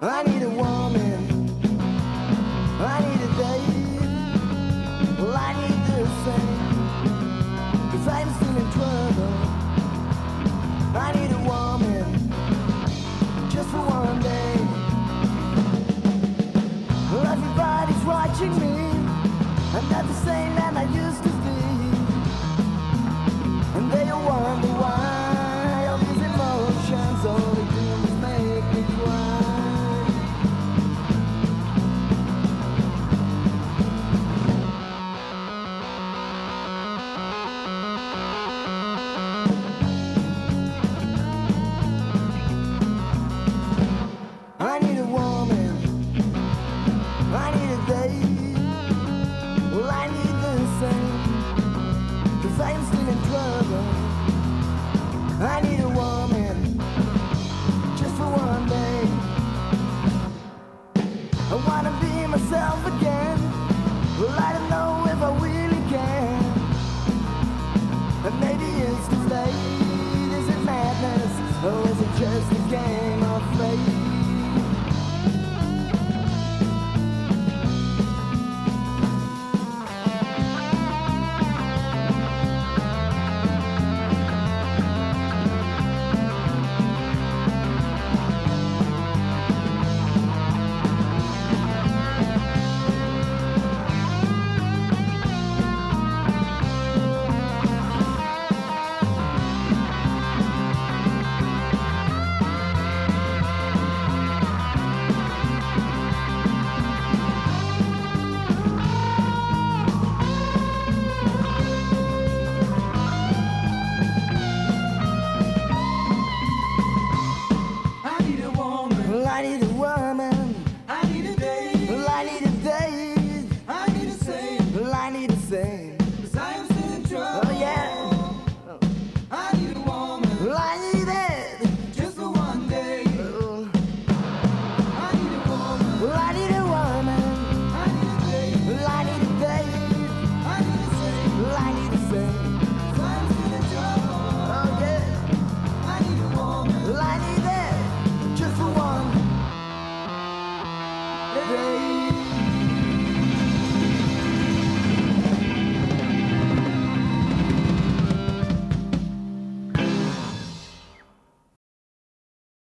I need a woman, I need a date. Well, I need the same, 'cause I'm still in trouble. I need a woman, just for one day. Well, everybody's watching me, I'm not the same man I used to